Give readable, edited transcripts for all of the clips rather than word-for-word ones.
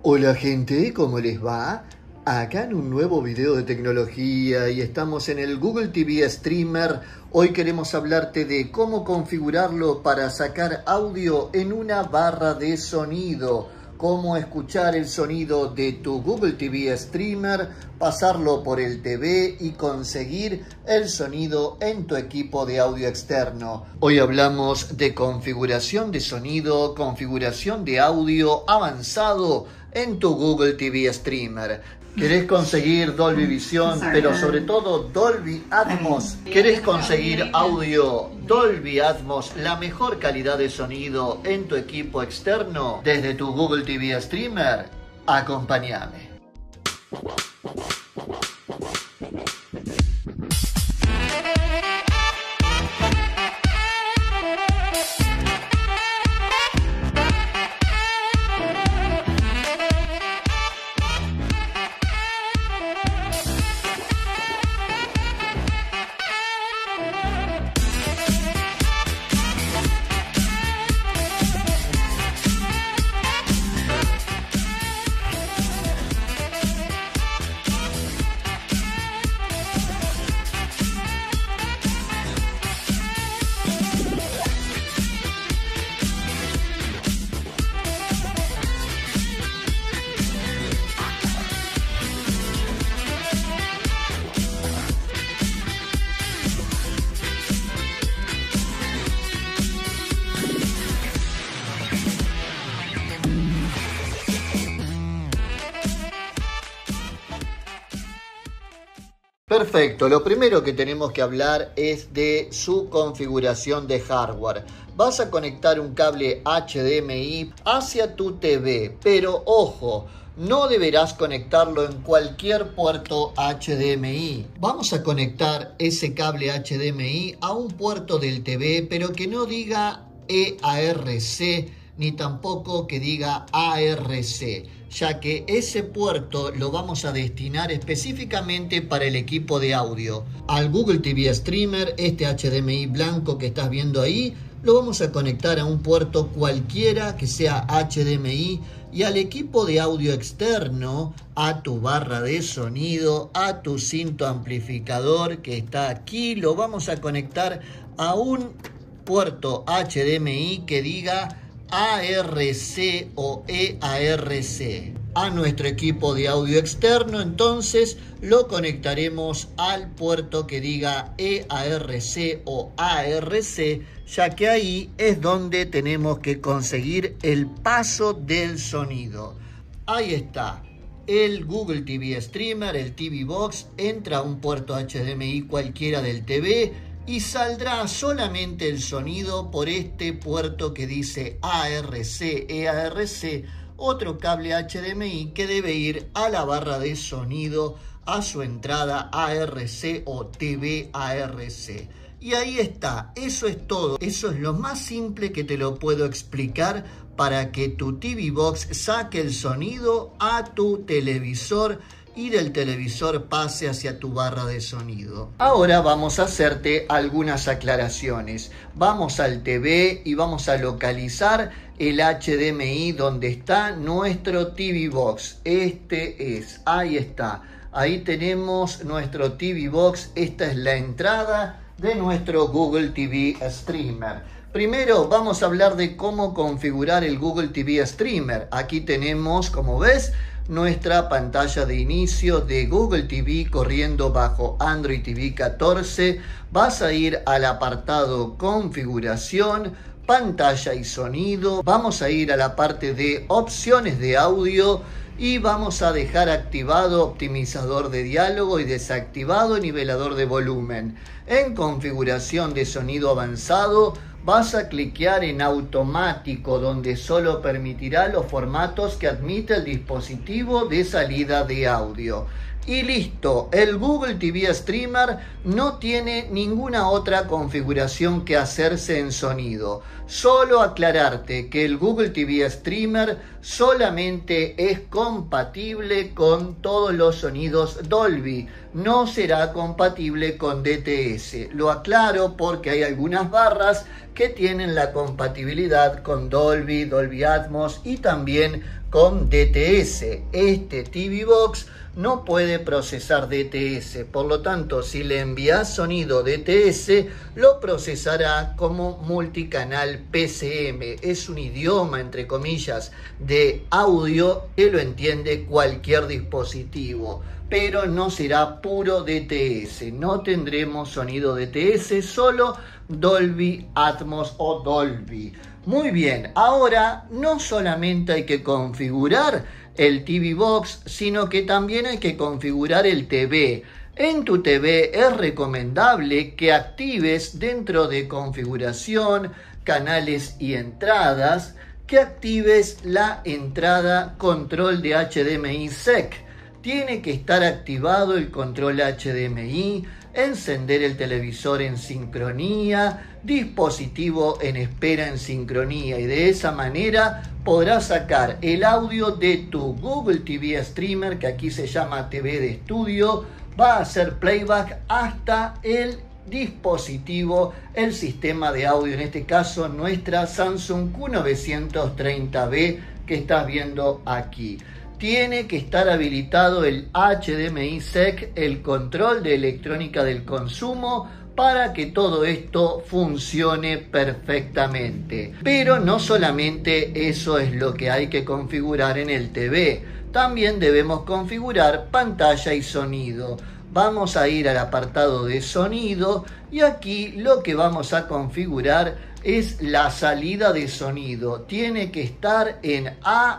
Hola gente, ¿cómo les va? Acá en un nuevo video de tecnología y estamos en el Google TV Streamer. Hoy queremos hablarte de cómo configurarlo para sacar audio en una barra de sonido. Cómo escuchar el sonido de tu Google TV Streamer, pasarlo por el TV y conseguir el sonido en tu equipo de audio externo. Hoy hablamos de configuración de sonido, configuración de audio avanzado en tu Google TV Streamer. ¿Querés conseguir Dolby Vision, pero sobre todo Dolby Atmos? ¿Querés conseguir audio Dolby Atmos, la mejor calidad de sonido en tu equipo externo desde tu Google TV Streamer? Acompáñame. Perfecto, lo primero que tenemos que hablar es de su configuración de hardware. Vas a conectar un cable HDMI hacia tu TV, pero ojo, no deberás conectarlo en cualquier puerto HDMI. Vamos a conectar ese cable HDMI a un puerto del TV, pero que no diga EARC, ni tampoco que diga ARC, ya que ese puerto lo vamos a destinar específicamente para el equipo de audio. Al Google TV Streamer, este HDMI blanco que estás viendo ahí, lo vamos a conectar a un puerto cualquiera que sea HDMI, y al equipo de audio externo, a tu barra de sonido, a tu cinto amplificador que está aquí, lo vamos a conectar a un puerto HDMI que diga ARC o EARC. A nuestro equipo de audio externo entonces lo conectaremos al puerto que diga EARC o ARC, ya que ahí es donde tenemos que conseguir el paso del sonido. Ahí está. El Google TV Streamer, el TV Box, entra a un puerto HDMI cualquiera del TV y saldrá solamente el sonido por este puerto que dice ARC, EARC, otro cable HDMI que debe ir a la barra de sonido, a su entrada ARC o TV ARC. Y ahí está, eso es todo. Eso es lo más simple que te lo puedo explicar para que tu TV Box saque el sonido a tu televisor y del televisor pase hacia tu barra de sonido. Ahora vamos a hacerte algunas aclaraciones. Vamos al TV y vamos a localizar el HDMI donde está nuestro TV Box. Este es, ahí está. Ahí tenemos nuestro TV Box. Esta es la entrada de nuestro Google TV Streamer. Primero vamos a hablar de cómo configurar el Google TV Streamer. Aquí tenemos, como ves, nuestra pantalla de inicio de Google TV corriendo bajo Android TV 14. Vas a ir al apartado configuración, pantalla y sonido. Vamos a ir a la parte de opciones de audio y vamos a dejar activado optimizador de diálogo y desactivado nivelador de volumen. En configuración de sonido avanzado vas a cliquear en automático, donde solo permitirá los formatos que admite el dispositivo de salida de audio. Y listo, el Google TV Streamer no tiene ninguna otra configuración que hacerse en sonido. Solo aclararte que el Google TV Streamer solamente es compatible con todos los sonidos Dolby, no será compatible con DTS. Lo aclaro porque hay algunas barras que tienen la compatibilidad con Dolby, Dolby Atmos y también con DTS. Este TV Box no puede procesar DTS, por lo tanto, si le envías sonido DTS, lo procesará como multicanal PCM. Es un idioma, entre comillas, de audio que lo entiende cualquier dispositivo, pero no será puro DTS. No tendremos sonido DTS, solo Dolby Atmos o Dolby. Muy bien, ahora no solamente hay que configurar el TV Box, sino que también hay que configurar el TV. En tu TV es recomendable que actives dentro de configuración, canales y entradas, que actives la entrada control de HDMI SEC. Tiene que estar activado el control HDMI, encender el televisor en sincronía, dispositivo en espera en sincronía, y de esa manera podrás sacar el audio de tu Google TV Streamer, que aquí se llama TV de estudio, va a hacer playback hasta el dispositivo, el sistema de audio, en este caso nuestra Samsung Q930B que estás viendo aquí. Tiene que estar habilitado el HDMI SEC, el control de electrónica del consumo, para que todo esto funcione perfectamente. Pero no solamente eso es lo que hay que configurar en el TV, también debemos configurar pantalla y sonido. Vamos a ir al apartado de sonido y aquí lo que vamos a configurar es la salida de sonido. Tiene que estar en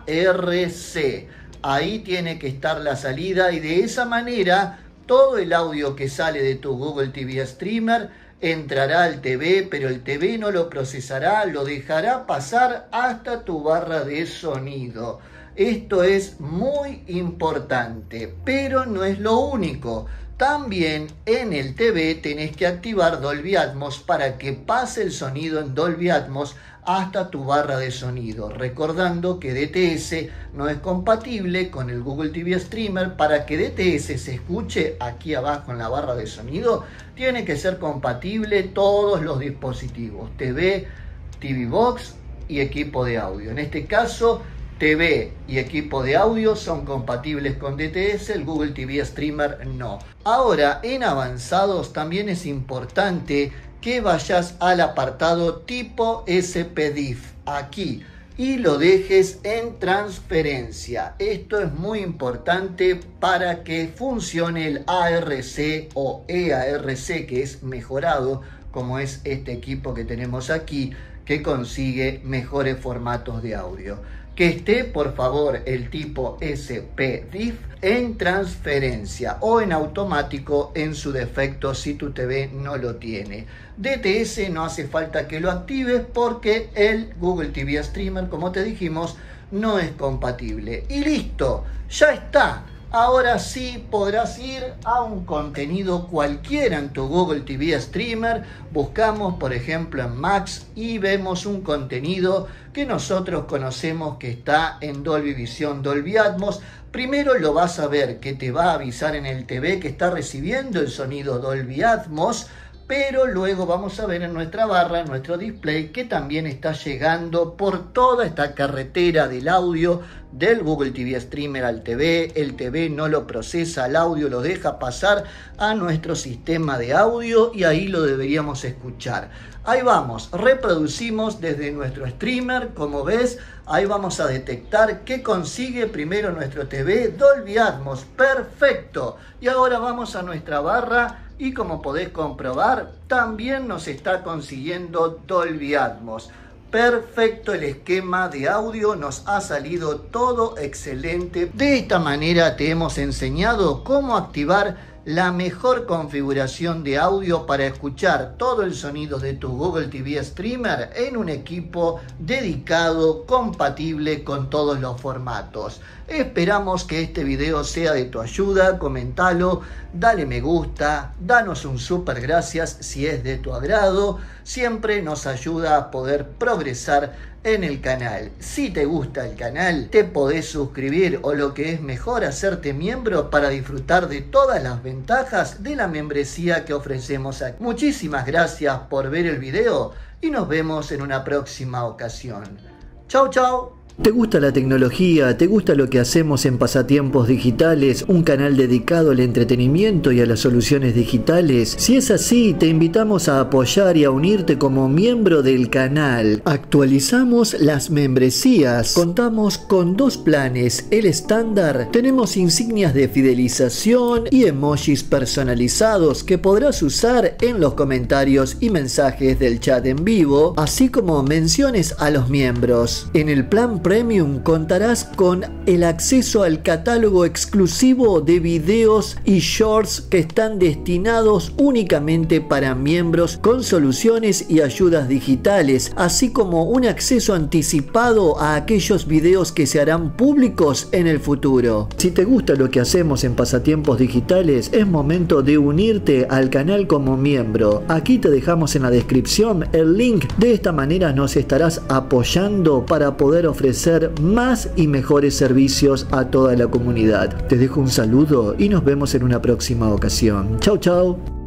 ARC. Ahí tiene que estar la salida, y de esa manera todo el audio que sale de tu Google TV Streamer entrará al TV, pero el TV no lo procesará, lo dejará pasar hasta tu barra de sonido. Esto es muy importante, pero no es lo único. También en el TV tenés que activar Dolby Atmos para que pase el sonido en Dolby Atmos hasta tu barra de sonido, recordando que DTS no es compatible con el Google TV Streamer. Para que DTS se escuche aquí abajo en la barra de sonido, tiene que ser compatible todos los dispositivos, TV, TV Box y equipo de audio. En este caso, TV y equipo de audio son compatibles con DTS, el Google TV Streamer no. Ahora, en avanzados también es importante que vayas al apartado tipo SPDIF aquí y lo dejes en transferencia. Esto es muy importante para que funcione el ARC o EARC, que es mejorado, como es este equipo que tenemos aquí, que consigue mejores formatos de audio. Que esté, por favor, el tipo SPDIF en transferencia o en automático en su defecto si tu TV no lo tiene. DTS no hace falta que lo actives porque el Google TV Streamer, como te dijimos, no es compatible. Y listo, ya está. Ahora sí podrás ir a un contenido cualquiera en tu Google TV Streamer. Buscamos, por ejemplo, en Max y vemos un contenido que nosotros conocemos que está en Dolby Vision, Dolby Atmos. Primero lo vas a ver que te va a avisar en el TV que está recibiendo el sonido Dolby Atmos, pero luego vamos a ver en nuestra barra, en nuestro display, que también está llegando por toda esta carretera del audio del Google TV Streamer al TV. El TV no lo procesa, el audio lo deja pasar a nuestro sistema de audio y ahí lo deberíamos escuchar. Ahí vamos, reproducimos desde nuestro streamer, como ves, ahí vamos a detectar que consigue primero nuestro TV Dolby Atmos, perfecto. Y ahora vamos a nuestra barra y como podés comprobar, también nos está consiguiendo Dolby Atmos. Perfecto, el esquema de audio nos ha salido todo excelente. De esta manera te hemos enseñado cómo activar la mejor configuración de audio para escuchar todo el sonido de tu Google TV Streamer en un equipo dedicado, compatible con todos los formatos. Esperamos que este video sea de tu ayuda. Comentalo, dale me gusta, danos un súper gracias si es de tu agrado. Siempre nos ayuda a poder progresar en el canal. Si te gusta el canal, te podés suscribir o lo que es mejor, hacerte miembro para disfrutar de todas las ventajas de la membresía que ofrecemos aquí. Muchísimas gracias por ver el video y nos vemos en una próxima ocasión. Chau, chau. ¿Te gusta la tecnología? ¿Te gusta lo que hacemos en Pasatiempos Digitales? Un canal dedicado al entretenimiento y a las soluciones digitales. Si es así, te invitamos a apoyar y a unirte como miembro del canal. Actualizamos las membresías. Contamos con 2 planes. El estándar, tenemos insignias de fidelización y emojis personalizados que podrás usar en los comentarios y mensajes del chat en vivo, así como menciones a los miembros. En el plan Premium contarás con el acceso al catálogo exclusivo de videos y shorts que están destinados únicamente para miembros con soluciones y ayudas digitales, así como un acceso anticipado a aquellos videos que se harán públicos en el futuro. Si te gusta lo que hacemos en Pasatiempos Digitales, es momento de unirte al canal como miembro. Aquí te dejamos en la descripción el link. De esta manera nos estarás apoyando para poder ofrecer más y mejores servicios a toda la comunidad. Te dejo un saludo y nos vemos en una próxima ocasión. Chau, chau.